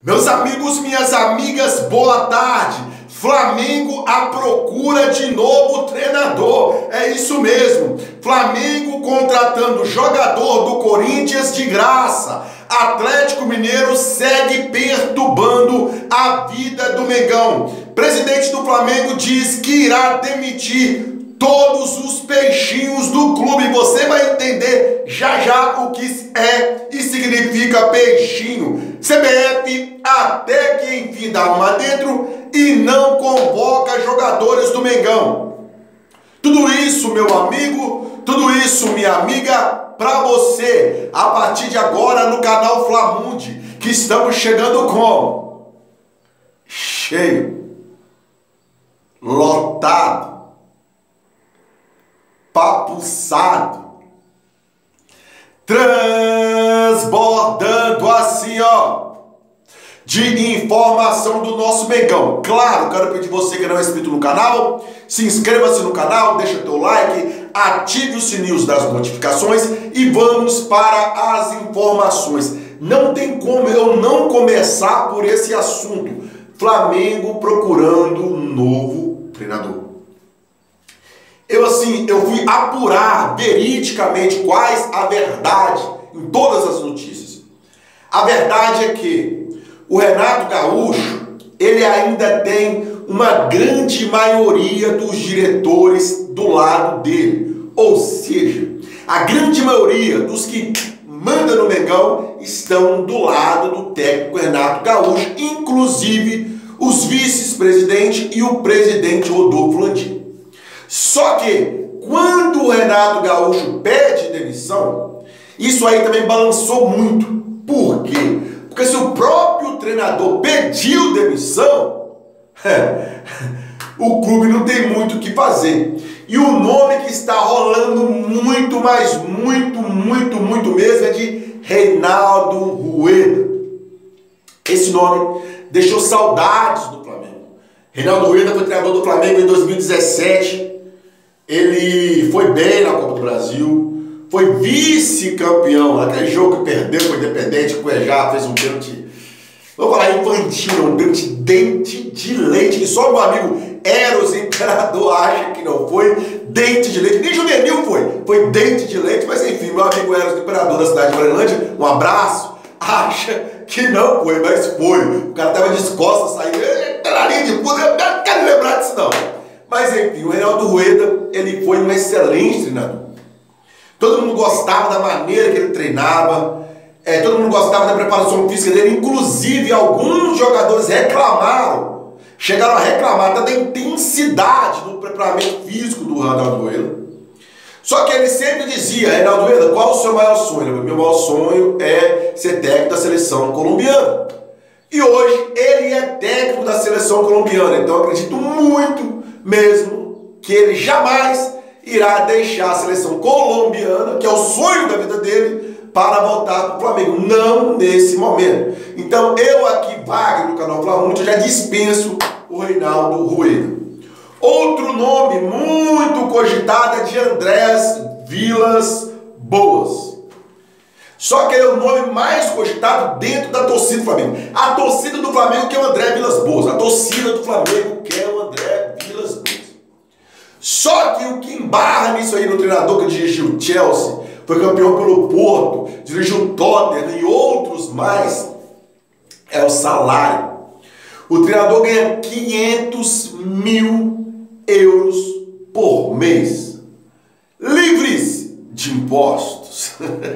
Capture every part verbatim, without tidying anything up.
Meus amigos, minhas amigas, boa tarde. Flamengo à procura de novo treinador. É isso mesmo. Flamengo contratando jogador do Corinthians de graça. Atlético Mineiro segue perturbando a vida do Mengão. Presidente do Flamengo diz que irá demitir todos os peixinhos do clube. Você vai entender já já o que é e significa peixinho. C B F até que enfim dá uma dentro e não convoca jogadores do Mengão. Tudo isso, meu amigo, tudo isso, minha amiga, para você, a partir de agora no canal Flamundi, que estamos chegando com cheio, lotado, papuçado, transbordando assim, ó, de informação do nosso Mengão. Claro, quero pedir você que não é inscrito no canal, se inscreva-se no canal, deixa teu like, ative os sininhos das notificações e vamos para as informações. Não tem como eu não começar por esse assunto. Flamengo procurando um novo treinador. Eu assim, eu fui apurar veridicamente quais a verdade em todas as notícias. A verdade é que o Renato Gaúcho, ele ainda tem uma grande maioria dos diretores do lado dele. Ou seja, a grande maioria dos que mandam no Mengão estão do lado do técnico Renato Gaúcho, inclusive os vice-presidentes e o presidente Rodolfo Landim. Só que, quando o Renato Gaúcho pede demissão, isso aí também balançou muito. Por quê? Porque se o próprio treinador pediu demissão, o clube não tem muito o que fazer. E o nome que está rolando muito, mas muito, muito, muito mesmo é de Reinaldo Rueda. Esse nome deixou saudades do Flamengo. Reinaldo Rueda foi treinador do Flamengo em dois mil e dezessete. Ele foi bem na Copa do Brasil. Foi vice-campeão. Aquele jogo que perdeu com o Independente, o Cuejá fez um pênalti, vamos falar infantil, um pênalti dente de leite, que só meu amigo Eros Imperador acha que não foi dente de leite. Nem juvenil foi, foi dente de leite, mas enfim, meu amigo Eros Imperador da cidade de Brasilândia, um abraço, acha que não foi, mas foi. O cara tava de costas, saindo, na linha de fundo, eu não quero lembrar disso não. Mas enfim, o Reinaldo Rueda, ele foi um excelente treinador. Todo mundo gostava da maneira que ele treinava, é, todo mundo gostava da preparação física dele, inclusive alguns jogadores reclamaram, chegaram a reclamar até da intensidade do preparamento físico do Reinaldo Rueda. Só que ele sempre dizia, Reinaldo Rueda, qual o seu maior sonho? Meu maior sonho é ser técnico da seleção colombiana. E hoje ele é técnico da seleção colombiana, então eu acredito muito mesmo que ele jamais irá deixar a seleção colombiana, que é o sonho da vida dele, para voltar para o Flamengo. Não nesse momento. Então eu aqui, Wagner, no canal Flamundi, eu já dispenso o Reinaldo Rueda. Outro nome muito cogitado é de Andrés Vilas Boas. Só que ele é o nome mais cogitado dentro da torcida do Flamengo. A torcida do Flamengo quer o André Vilas Boas. A torcida do Flamengo quer o André Vilas Boas. Só que o que embarra nisso aí no treinador que dirigiu o Chelsea, foi campeão pelo Porto, dirigiu o Tottenham e outros mais, é o salário. O treinador ganha quinhentos mil euros por mês, livres de impostos.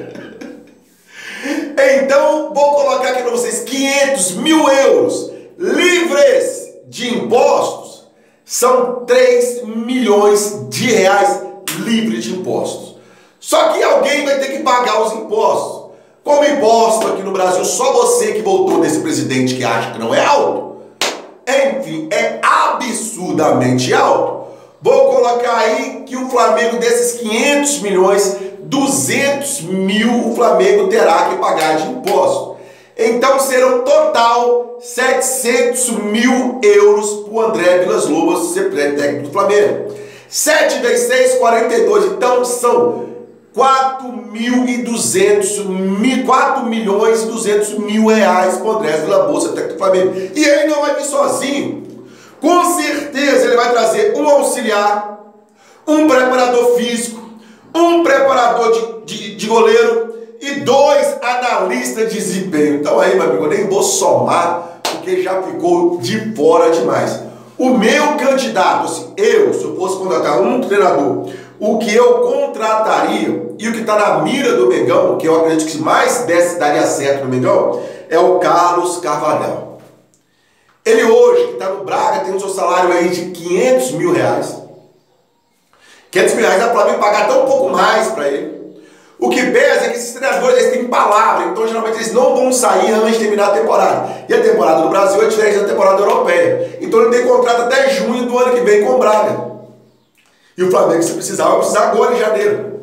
Então, vou colocar aqui para vocês, quinhentos mil euros livres de impostos, são três milhões de reais livres de impostos. Só que alguém vai ter que pagar os impostos. Como imposto aqui no Brasil, só você que votou nesse presidente que acha que não é alto, enfim, é absurdamente alto. Vou colocar aí que o Flamengo, desses quinhentos milhões, duzentos mil o Flamengo terá que pagar de imposto. Então serão total setecentos mil euros para o André Vilas Boas ser técnico do Flamengo. sete vezes seis, quarenta e dois. Então são quatro mil e duzentos, quatro milhões e duzentos mil reais para o Andrés Vilas Boas, técnico do Flamengo. E ele não vai vir sozinho. Com certeza ele vai trazer um auxiliar, um preparador físico, um preparador de, de, de goleiro e dois analistas de desempenho. Então aí, meu amigo, eu nem vou somar, porque já ficou de fora demais. O meu candidato, assim, eu, se eu fosse contratar um treinador, o que eu contrataria e o que está na mira do Mengão, que eu acredito que mais desse, daria certo no Mengão, é o Carlos Carvalhal. Ele hoje, que está no Braga, tem um seu salário aí de quinhentos mil reais. quinhentos mil reais dá para mim pagar até um pouco mais para ele. O que pesa é que esses treinadores eles têm palavra, então geralmente eles não vão sair antes de terminar a temporada. E a temporada do Brasil é diferente da temporada europeia. Então ele tem contrato até junho do ano que vem com o Braga. E o Flamengo, se precisar, vai precisar agora em janeiro.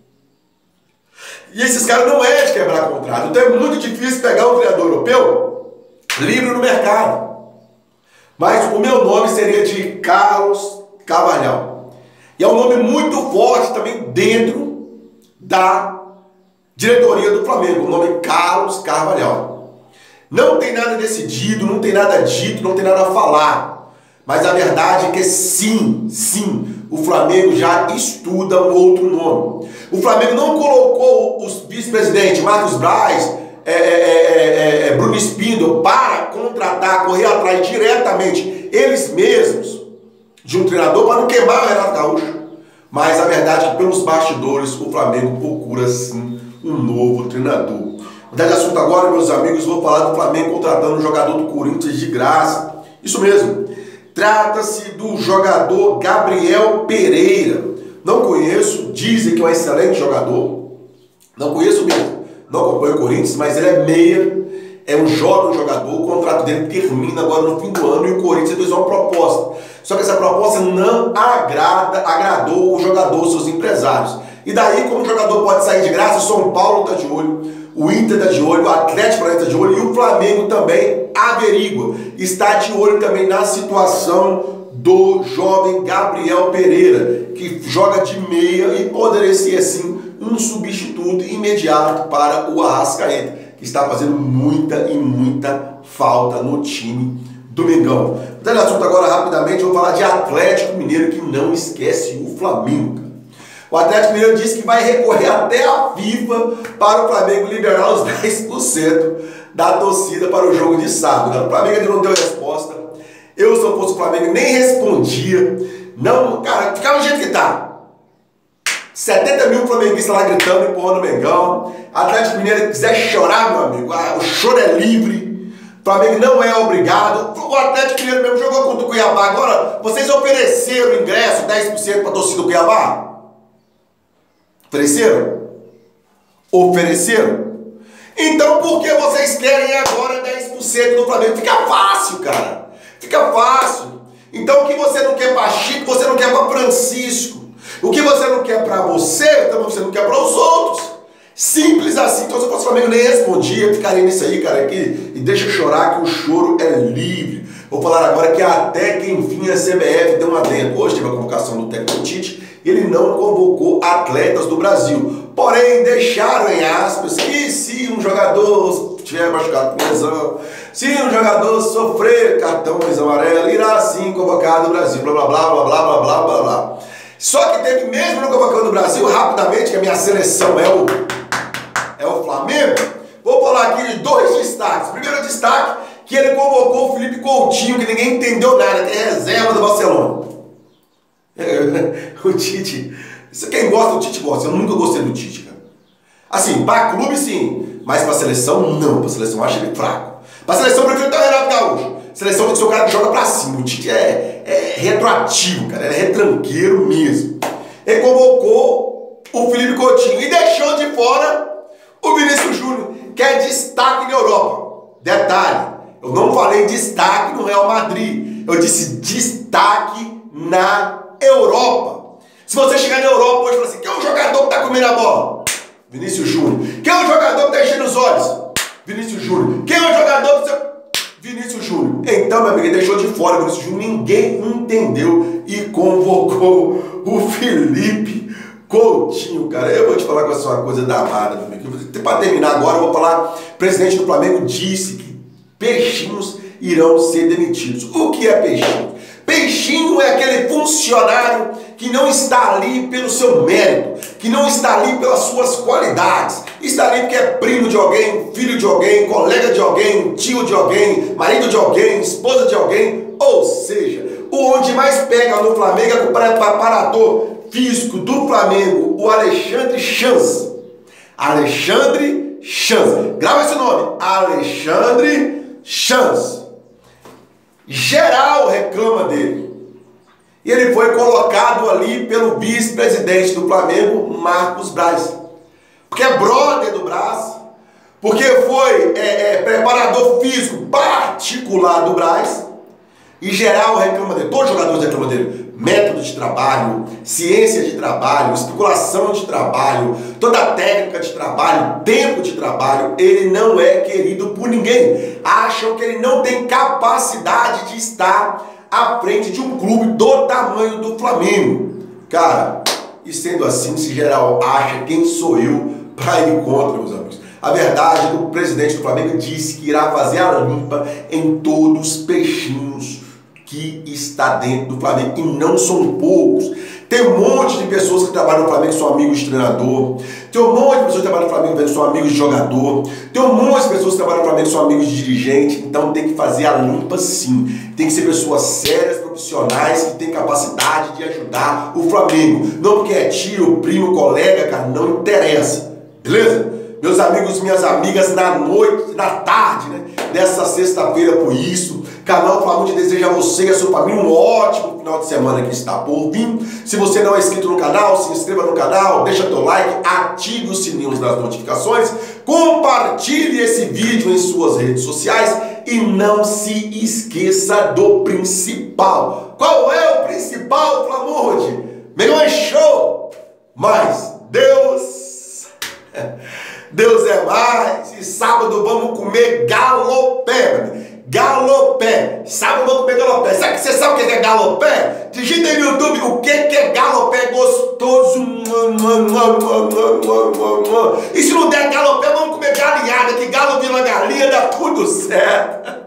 E esses caras não é de quebrar contrato. Então é muito difícil pegar um treinador europeu livre no mercado. Mas o meu nome seria de Carlos Carvalhal. E é um nome muito forte também dentro da diretoria do Flamengo. O nome é Carlos Carvalhal. Não tem nada decidido, não tem nada dito, não tem nada a falar. Mas a verdade é que sim, sim, o Flamengo já estuda um outro nome. O Flamengo não colocou os vice-presidentes Marcos Braz, é, é, é, Bruno Spindle para contratar, correr atrás diretamente eles mesmos de um treinador para não queimar o Renato Gaúcho. Mas a verdade é que pelos bastidores o Flamengo procura sim um novo treinador. Mudar de assunto agora, meus amigos, vou falar do Flamengo contratando um jogador do Corinthians de graça. Isso mesmo. Trata-se do jogador Gabriel Pereira. Não conheço, dizem que é um excelente jogador. Não conheço mesmo. Não acompanho o Corinthians, mas ele é meia. É um jovem jogador. O contrato dele termina agora no fim do ano e o Corinthians fez uma proposta. Só que essa proposta não agrada, agradou o jogador, seus empresários. E daí, como o jogador pode sair de graça, o São Paulo está de olho, o Inter está de olho, o Atlético está de olho e o Flamengo também averigua. Está de olho também na situação do jovem Gabriel Pereira, que joga de meia e poderia ser, assim, um substituto imediato para o Arrascaeta, que está fazendo muita e muita falta no time do Mengão. Mudando de assunto agora rapidamente, eu vou falar de Atlético Mineiro, que não esquece o Flamengo. O Atlético Mineiro disse que vai recorrer até a FIFA para o Flamengo liberar os dez por cento da torcida para o jogo de sábado. O Flamengo ainda não deu resposta. Eu, se eu fosse o Flamengo, nem respondia. Não, cara, ficava do jeito que tá. setenta mil flamenguistas lá gritando, empurrando o Mengão. Atlético Mineiro, se quiser chorar, meu amigo, o choro é livre. O Flamengo não é obrigado. O Atlético Mineiro mesmo jogou contra o Cuiabá. Agora, vocês ofereceram ingresso dez por cento para a torcida do Cuiabá? Ofereceram? Ofereceram? Então por que vocês querem agora dez por cento do Flamengo? Fica fácil, cara. Fica fácil. Então o que você não quer para Chico, você não quer para Francisco. O que você não quer para você, também você não quer para os outros. Simples assim. Então se eu fosse o Flamengo nem respondia, ficaria nisso aí, cara, aqui, e deixa chorar que o choro é livre. Vou falar agora que até que enfim a C B F deu um adendo. Hoje teve a convocação do técnico Tite e ele não convocou atletas do Brasil. Porém, deixaram em aspas que se um jogador tiver machucado com lesão, se um jogador sofrer cartões amarelo, irá sim convocado no Brasil. Blá, blá, blá, blá, blá, blá, blá, blá, blá. Só que teve mesmo não convocando o Brasil, rapidamente, que a minha seleção é o, é o Flamengo. Vou falar aqui de dois destaques. Primeiro destaque, que ele convocou o Felipe Coutinho, que ninguém entendeu nada, que é reserva do Barcelona. O Tite, quem gosta do Tite gosta, eu nunca gostei do Tite, cara. Assim, para clube sim, mas para seleção não, para seleção eu acho ele fraco. Para seleção eu prefiro até o Renato Gaúcho. Seleção tem que ser o cara que joga pra cima, o Tite é, é retroativo, cara, ele é retranqueiro mesmo. Ele convocou o Felipe Coutinho e deixou de fora o Vinícius Júnior, que é destaque na Europa. Detalhe, eu não falei destaque no Real Madrid, eu disse destaque na Europa. Se você chegar na Europa hoje e falar assim, quem é o jogador que tá comendo a bola? Vinícius Júnior. Quem é o jogador que tá enchendo os olhos? Vinícius Júnior. Quem é o jogador que... Vinícius Júnior. Então, meu amigo, ele deixou de fora o Vinícius Júnior, ninguém entendeu e convocou o Felipe Coutinho, cara, eu vou te falar com essa uma coisa danada, meu amigo. Para terminar agora, eu vou falar, o presidente do Flamengo disse que peixinhos irão ser demitidos. O que é peixinho? Peixinho é aquele funcionário que não está ali pelo seu mérito, que não está ali pelas suas qualidades, está ali porque é primo de alguém, filho de alguém, colega de alguém, tio de alguém, marido de alguém, esposa de alguém, ou seja, o onde mais pega no Flamengo é o preparador físico do Flamengo, o Alexandre Chance. Alexandre Chance. Grava esse nome, Alexandre Chance. Geral reclama dele. E ele foi colocado ali pelo vice-presidente do Flamengo, Marcos Braz. Porque é brother do Braz, porque foi é, é, preparador físico particular do Braz. E geral reclama dele, todos os jogadores reclamam dele. Método de trabalho, ciência de trabalho, especulação de trabalho, toda a técnica de trabalho, tempo de trabalho, ele não é querido por ninguém. Acham que ele não tem capacidade de estar à frente de um clube do tamanho do Flamengo. Cara, e sendo assim, se geral acha, quem sou eu para ir contra, meus amigos? A verdade é que o presidente do Flamengo disse que irá fazer a limpa em todos os peixinhos que está dentro do Flamengo, e não são poucos. Tem um monte de pessoas que trabalham no Flamengo que são amigos de treinador, tem um monte de pessoas que trabalham no Flamengo que são amigos de jogador, tem um monte de pessoas que trabalham no Flamengo que são amigos de dirigente, então tem que fazer a limpa sim. Tem que ser pessoas sérias, profissionais, que têm capacidade de ajudar o Flamengo. Não porque é tio, primo, colega, cara, não interessa. Beleza? Meus amigos, minhas amigas, na noite, na tarde, né, dessa sexta-feira, por isso, canal Flamute deseja a você e a sua família um ótimo final de semana que está por vir. Se você não é inscrito no canal, se inscreva no canal, deixa teu like, ative os sininhos das notificações, compartilhe esse vídeo em suas redes sociais e não se esqueça do principal. Qual é o principal, Flamute? Melhor show, mas Deus... Deus é mais, e sábado vamos comer galopé, galopé, sábado vamos comer galopé. Sabe que você sabe o que é galopé? Digita aí no YouTube o que é galopé gostoso. E se não der galopé, vamos comer galinhada, que galo vira galinha, dá tudo certo.